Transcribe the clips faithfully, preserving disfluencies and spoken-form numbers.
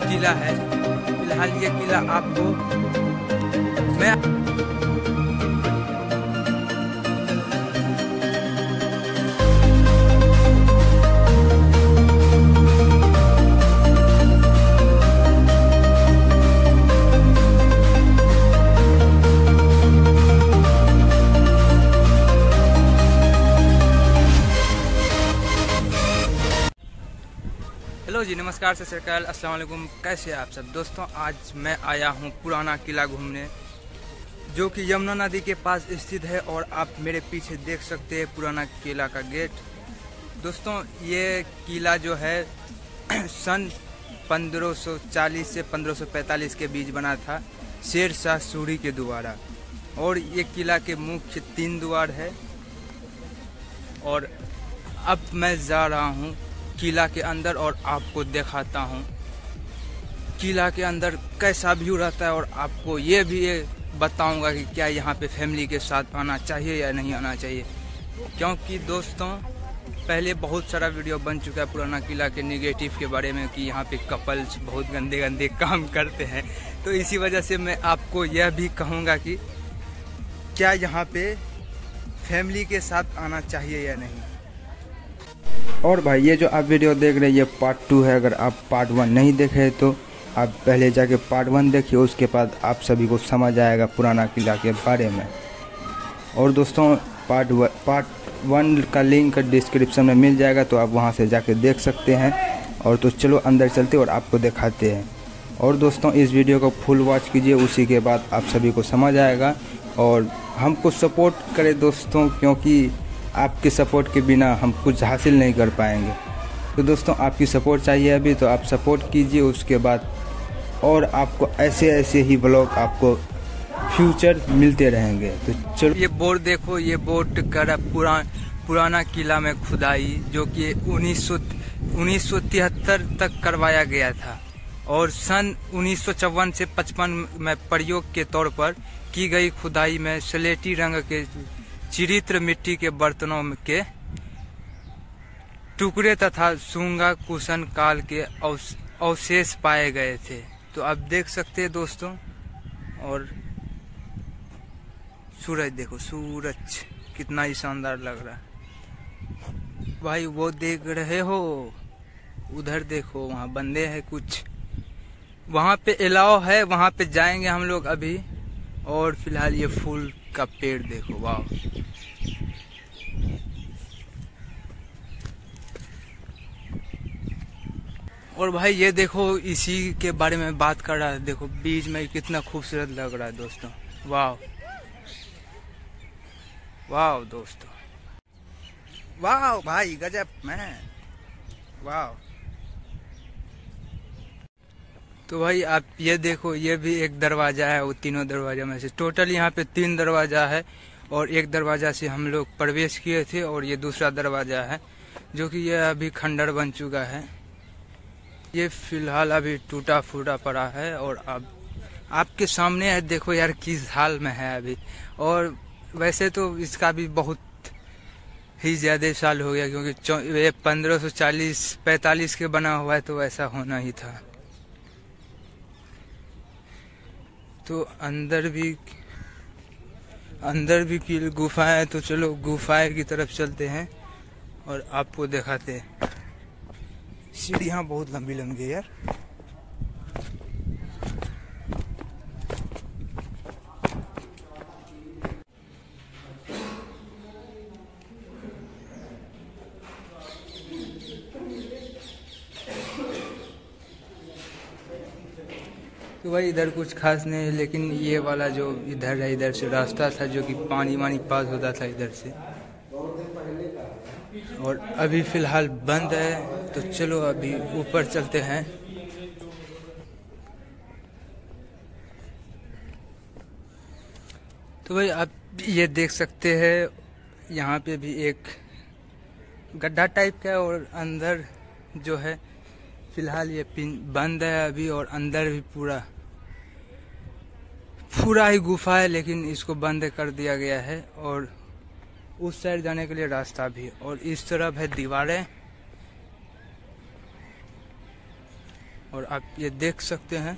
किला है। फिलहाल ये किला आपको मैं हेलो जी, नमस्कार, सत श्री अकाल, अस्सलाम वालेकुम। कैसे हैं आप सब दोस्तों? आज मैं आया हूं पुराना किला घूमने, जो कि यमुना नदी के पास स्थित है। और आप मेरे पीछे देख सकते हैं पुराना किला का गेट। दोस्तों, ये किला जो है सन पंद्रह सौ चालीस से पंद्रह सौ पैंतालीस के बीच बना था शेर शाह सूरी के द्वारा। और ये किला के मुख्य तीन द्वार है। और अब मैं जा रहा हूँ किला के अंदर और आपको दिखाता हूँ किला के अंदर कैसा व्यू रहता है। और आपको ये भी ये बताऊंगा कि क्या यहाँ पे फैमिली के साथ आना चाहिए या नहीं आना चाहिए, क्योंकि दोस्तों पहले बहुत सारा वीडियो बन चुका है पुराना किला के निगेटिव के बारे में कि यहाँ पे कपल्स बहुत गंदे गंदे काम करते हैं। तो इसी वजह से मैं आपको यह भी कहूँगा कि क्या यहाँ पे फैमिली के साथ आना चाहिए या नहीं। और भाई, ये जो आप वीडियो देख रहे हैं ये पार्ट टू है। अगर आप पार्ट वन नहीं देखे तो आप पहले जाके पार्ट वन देखिए, उसके बाद आप सभी को समझ आएगा पुराना किला के बारे में। और दोस्तों, पार्ट व, पार्ट वन का लिंक डिस्क्रिप्शन में मिल जाएगा, तो आप वहां से जाके देख सकते हैं। और तो चलो अंदर चलते और आपको दिखाते हैं। और दोस्तों, इस वीडियो को फुल वॉच कीजिए, उसी के बाद आप सभी को समझ आएगा। और हमको सपोर्ट करें दोस्तों, क्योंकि आपके सपोर्ट के बिना हम कुछ हासिल नहीं कर पाएंगे। तो दोस्तों, आपकी सपोर्ट चाहिए अभी, तो आप सपोर्ट कीजिए। उसके बाद और आपको ऐसे ऐसे ही ब्लॉग आपको फ्यूचर मिलते रहेंगे। तो चलो, ये बोर्ड देखो, ये बोर्ड कर पुरा, पुराना किला में खुदाई, जो कि उन्नीस सौ उन्नीस सौ तिहत्तर तक करवाया गया था। और सन उन्नीस सौ चौवन से पचपन में प्रयोग के तौर पर की गई खुदाई में स्लेटी रंग के चिरित्र मिट्टी के बर्तनों के टुकड़े तथा सूंगा कुशन काल के अवशेष पाए गए थे। तो आप देख सकते हैं दोस्तों। और सूरज देखो, सूरज कितना ही शानदार लग रहा है भाई। वो देख रहे हो, उधर देखो, वहाँ बंदे हैं कुछ, वहाँ पे अलाव है, वहाँ पे जाएंगे हम लोग अभी। और फिलहाल ये फूल का पेड़ देखो, वाह। और भाई ये देखो, इसी के बारे में बात कर रहा है। देखो बीच में कितना खूबसूरत लग रहा है दोस्तों, वाह वाह दोस्तों, वाह भाई, गजब मैन, वाह। तो भाई आप ये देखो, ये भी एक दरवाजा है। वो तीनों दरवाजा में से टोटल यहाँ पे तीन दरवाजा है। और एक दरवाजा से हम लोग प्रवेश किए थे। और ये दूसरा दरवाजा है, जो कि ये अभी खंडर बन चुका है। ये फिलहाल अभी टूटा फूटा पड़ा है। और अब आपके सामने है, देखो यार किस हाल में है अभी। और वैसे तो इसका भी बहुत ही ज्यादा साल हो गया, क्योंकि ये पंद्रह सौ चालीस पैतालीस के बना हुआ है, तो वैसा होना ही था। तो अंदर भी अंदर भी की गुफाएं है। तो चलो गुफाएं की तरफ चलते हैं और आपको दिखाते हैं। सीढ़ियां बहुत लंबी लंबी है यार। तो भाई इधर कुछ खास नहीं है, लेकिन ये वाला जो इधर है, इधर से रास्ता था, जो कि पानी वानी पास होता था इधर से। और अभी फिलहाल बंद है। तो चलो अभी ऊपर चलते हैं। तो भाई आप ये देख सकते हैं, यहाँ पे भी एक गड्ढा टाइप का है। और अंदर जो है फिलहाल ये पिन बंद है अभी। और अंदर भी पूरा पूरा ही गुफा है, लेकिन इसको बंद कर दिया गया है। और उस साइड जाने के लिए रास्ता भी। और इस तरफ है दीवारें। और आप ये देख सकते हैं।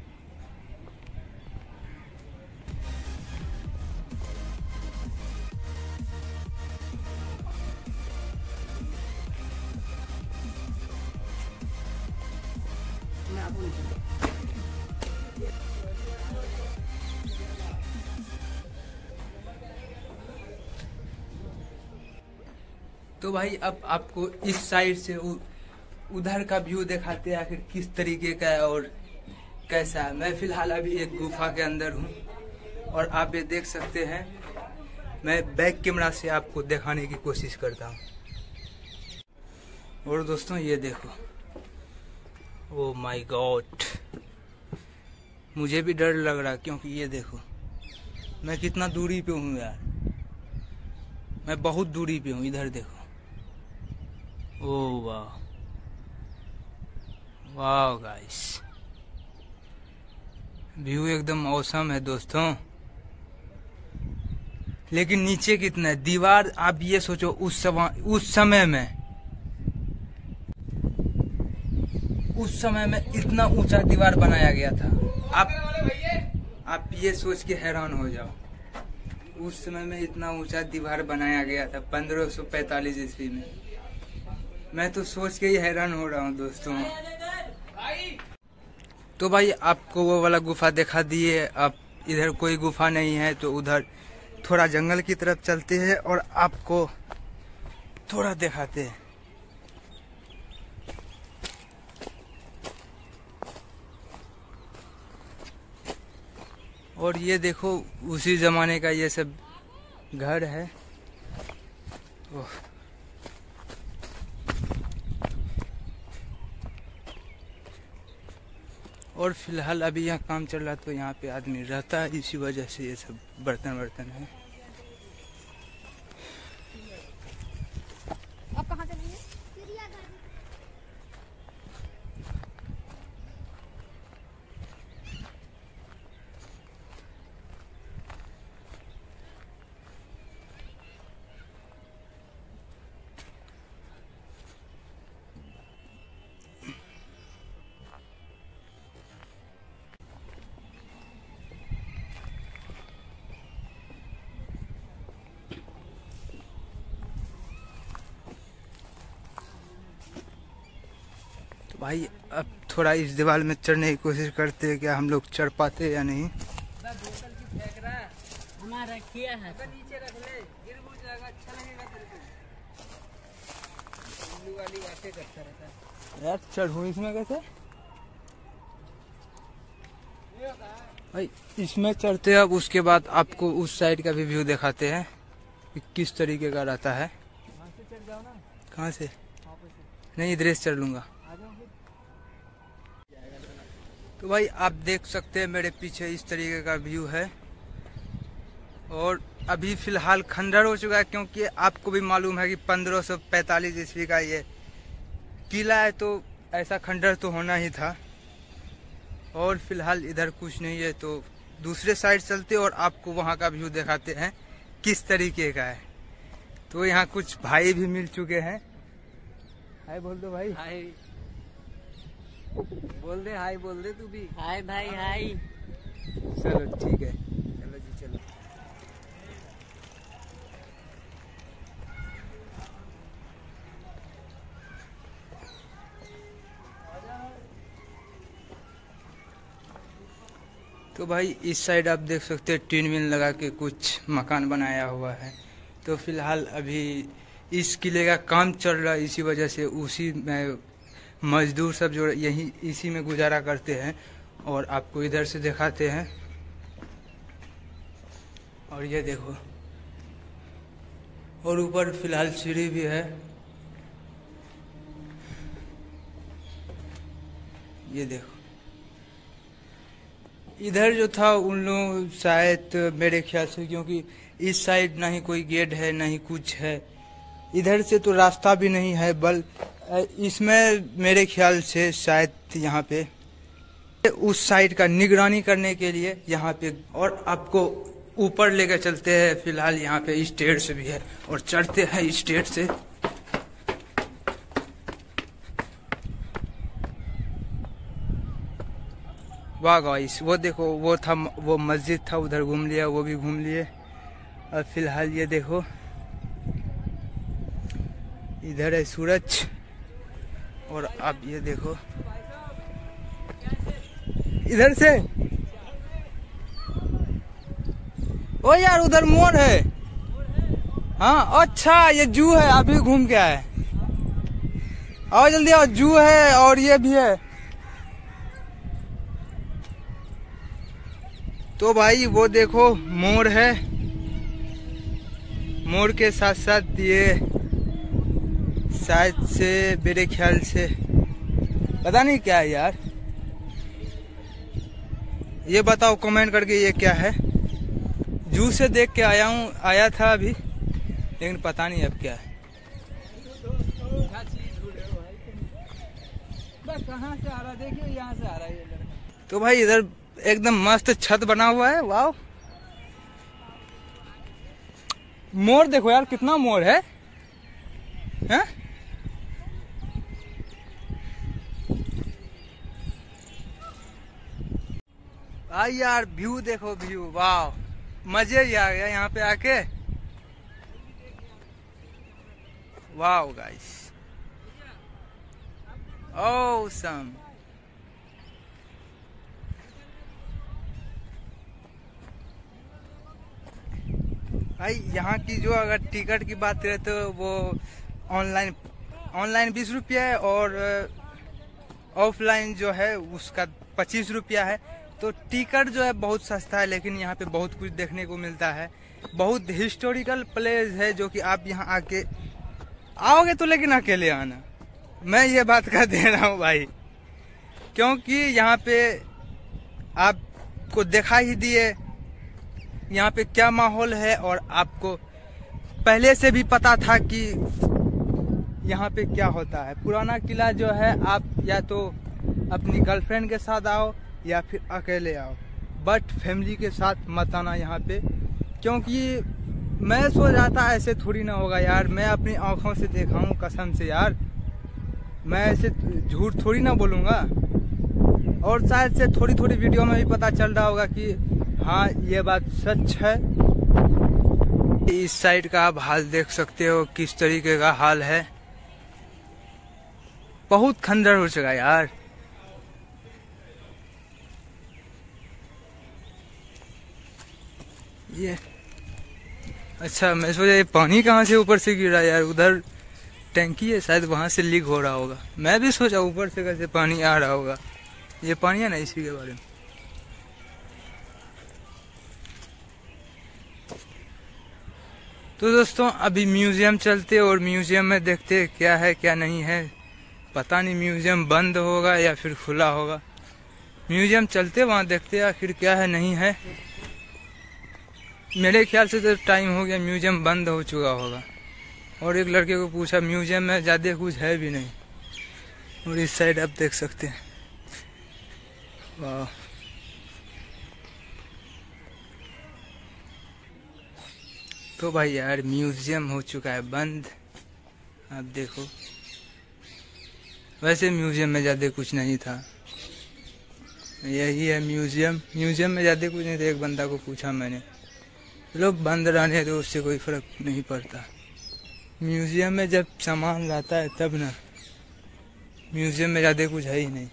तो भाई अब आपको इस साइड से उ, उधर का व्यू दिखाते हैं आखिर किस तरीके का है और कैसा है। मैं फिलहाल अभी एक गुफा के अंदर हूँ और आप ये देख सकते हैं। मैं बैक कैमरा से आपको दिखाने की कोशिश करता हूँ। और दोस्तों ये देखो, ओ माय गॉड, मुझे भी डर लग रहा क्योंकि ये देखो मैं कितना दूरी पे हूँ यार। मैं बहुत दूरी पे हूँ। इधर देखो, ओ वाह वाह गाइस, व्यू एकदम औसम है दोस्तों। लेकिन नीचे कितना है दीवार, आप ये सोचो उस समय उस समय में उस समय में इतना ऊंचा दीवार बनाया गया था। आप आप ये सोच के हैरान हो जाओ, उस समय में इतना ऊंचा दीवार बनाया गया था पंद्रह सौ पैतालीस ईस्वी में। मैं तो सोच के ही हैरान हो रहा हूँ दोस्तों। तो भाई आपको वो वाला गुफा दिखा दिए। अब इधर कोई गुफा नहीं है तो उधर थोड़ा जंगल की तरफ चलते हैं और आपको थोड़ा दिखाते हैं। और ये देखो उसी जमाने का ये सब घर है। ओह, और फिलहाल अभी यहाँ काम चल रहा तो यहाँ पे आदमी रहता है, इसी वजह से ये सब बर्तन बर्तन है। आप कहाँ चलेंगे? भाई अब थोड़ा इस दीवार में चढ़ने की कोशिश करते हैं, क्या हम लोग चढ़ पाते या नहीं। हमारा किया है नीचे रख ले, गिर मुड़ जाएगा, अच्छा लगेगा तेरे को। वाली बातें करता रहता है यार। चढ़ूं इसमें कैसे भाई? इसमें चढ़ते अब उसके बाद आपको उस साइड का भी व्यू दिखाते हैं कि किस तरीके का रहता है। कहाँ से? नहीं, इधर से चढ़ लूंगा। तो भाई आप देख सकते हैं मेरे पीछे इस तरीके का व्यू है। और अभी फिलहाल खंडर हो चुका है क्योंकि आपको भी मालूम है कि पंद्रह सौ पैतालीस ईस्वी का ये किला है, तो ऐसा खंडर तो होना ही था। और फिलहाल इधर कुछ नहीं है तो दूसरे साइड चलते और आपको वहाँ का व्यू दिखाते हैं किस तरीके का है। तो यहाँ कुछ भाई भी मिल चुके हैं। हाय बोल दो भाई। हाय बोल दे, हाय बोल दे तू भी। हाय भाई हाय। चलो ठीक है, चलो जी चलो। तो भाई इस साइड आप देख सकते हैं टीन विन लगा के कुछ मकान बनाया हुआ है। तो फिलहाल अभी इस किले का काम चल रहा है, इसी वजह से उसी में मजदूर सब जो यही इसी में गुजारा करते हैं। और आपको इधर से दिखाते हैं। और ये देखो, और ऊपर फिलहाल सीढ़ी भी है। ये देखो, इधर जो था उन लोग शायद मेरे ख्याल से, क्योंकि इस साइड ना ही कोई गेट है ना ही कुछ है, इधर से तो रास्ता भी नहीं है। बल इसमें मेरे ख्याल से शायद यहाँ पे उस साइड का निगरानी करने के लिए यहाँ पे, और आपको ऊपर लेकर चलते हैं। फिलहाल यहाँ पे स्टेयर्स भी है और चढ़ते हैं स्टेयर्स से। वाह गाइस, वो देखो, वो था, वो मस्जिद था, उधर घूम लिया, वो भी घूम लिए। और फिलहाल ये देखो, इधर है सूरज। और अब ये देखो इधर से, ओ यार उधर मोर है। हाँ अच्छा, ये जू है, अभी घूम के आए। आओ जल्दी आओ, जू है और ये भी है। तो भाई वो देखो मोर है, मोर के साथ साथ ये शायद से, मेरे ख्याल से पता नहीं क्या है यार, ये बताओ कमेंट करके ये क्या है। जू से देख के आया हूँ, आया था अभी, लेकिन पता नहीं अब क्या है। कहाँ से आ रहा, देखिए यहाँ से आ रहा है। तो भाई इधर एकदम मस्त छत बना हुआ है। वाह, मोर देखो यार, कितना मोर है, हैं? भाई यार व्यू देखो, व्यू, वाह, मजे ही आ गया यहाँ पे आके। वाह गाइस, ऑसम। भाई यहाँ की जो अगर टिकट की बात करें तो वो ऑनलाइन ऑनलाइन बीस रुपया है और ऑफलाइन जो है उसका पच्चीस रुपया है। तो टिकट जो है बहुत सस्ता है, लेकिन यहाँ पे बहुत कुछ देखने को मिलता है। बहुत हिस्टोरिकल प्लेस है जो कि आप यहाँ आके आओगे तो, लेकिन अकेले आना, मैं ये बात कर दे रहा हूँ भाई, क्योंकि यहाँ पे आपको दिखा ही दिए यहाँ पे क्या माहौल है, और आपको पहले से भी पता था कि यहाँ पे क्या होता है। पुराना किला जो है, आप या तो अपनी गर्लफ्रेंड के साथ आओ या फिर अकेले आओ, बट फैमिली के साथ मत आना यहाँ पे, क्योंकि मैं सोच रहा था ऐसे थोड़ी ना होगा यार। मैं अपनी आंखों से देखा हूँ, कसम से यार, मैं ऐसे झूठ थोड़ी ना बोलूँगा। और शायद से थोड़ी थोड़ी वीडियो में भी पता चल रहा होगा कि हाँ ये बात सच है। इस साइड का आप हाल देख सकते हो, किस तरीके का हाल है, बहुत खंडर हो चुका यार। ये अच्छा, मैं सोचा ये पानी कहाँ से ऊपर से गिरा यार, उधर टैंकी है शायद, वहां से लीक हो रहा होगा। मैं भी सोचा ऊपर से कैसे पानी आ रहा होगा, ये पानी है ना, इसी के बारे में। तो दोस्तों अभी म्यूजियम चलते और म्यूजियम में देखते क्या है क्या नहीं है। पता नहीं म्यूजियम बंद होगा या फिर खुला होगा। म्यूजियम चलते, वहाँ देखते आखिर क्या है नहीं है। मेरे ख्याल से तो टाइम हो गया, म्यूजियम बंद हो चुका होगा। और एक लड़के को पूछा, म्यूजियम में ज़्यादा कुछ है भी नहीं। और इस साइड आप देख सकते हैं, वाह, तो भाई यार म्यूजियम हो चुका है बंद, आप देखो। वैसे म्यूजियम में ज़्यादा कुछ नहीं था, यही है म्यूजियम। म्यूजियम में ज़्यादा कुछ नहीं था। एक बंदा को पूछा मैंने, लोग बंद रहने तो उससे कोई फर्क नहीं पड़ता। म्यूजियम में जब सामान रहता है तब ना, म्यूजियम में ज़्यादा कुछ है ही नहीं।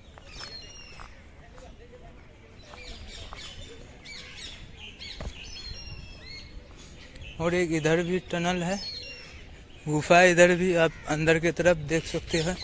और एक इधर भी टनल है, गुफा, इधर भी आप अंदर की तरफ देख सकते हैं।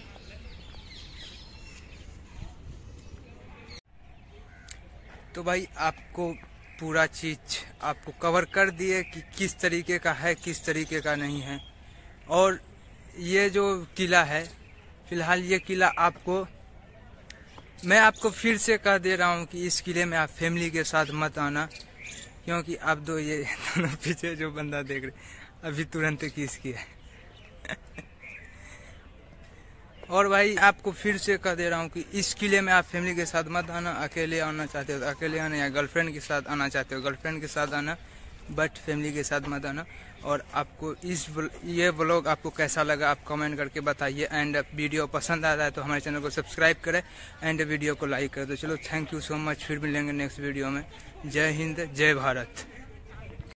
तो भाई आपको पूरा चीज आपको कवर कर दिए कि किस तरीके का है, किस तरीके का नहीं है। और ये जो किला है, फिलहाल ये किला आपको, मैं आपको फिर से कह दे रहा हूँ कि इस किले में आप फैमिली के साथ मत आना, क्योंकि आप दो ये दोनों पीछे जो बंदा देख रहे अभी तुरंत किस किया है। और भाई आपको फिर से कह दे रहा हूँ कि इस किले में आप फैमिली के साथ मत आना। अकेले आना चाहते हो तो अकेले आना, या गर्लफ्रेंड के साथ आना चाहते हो गर्लफ्रेंड के साथ आना, बट फैमिली के साथ मत आना। और आपको इस ये व्लॉग आपको कैसा लगा आप कमेंट करके बताइए। एंड वीडियो पसंद आ रहा है तो हमारे चैनल को सब्सक्राइब करें एंड वीडियो को लाइक करें। तो चलो थैंक यू सो मच, फिर मिलेंगे नेक्स्ट वीडियो में। जय हिंद, जय भारत।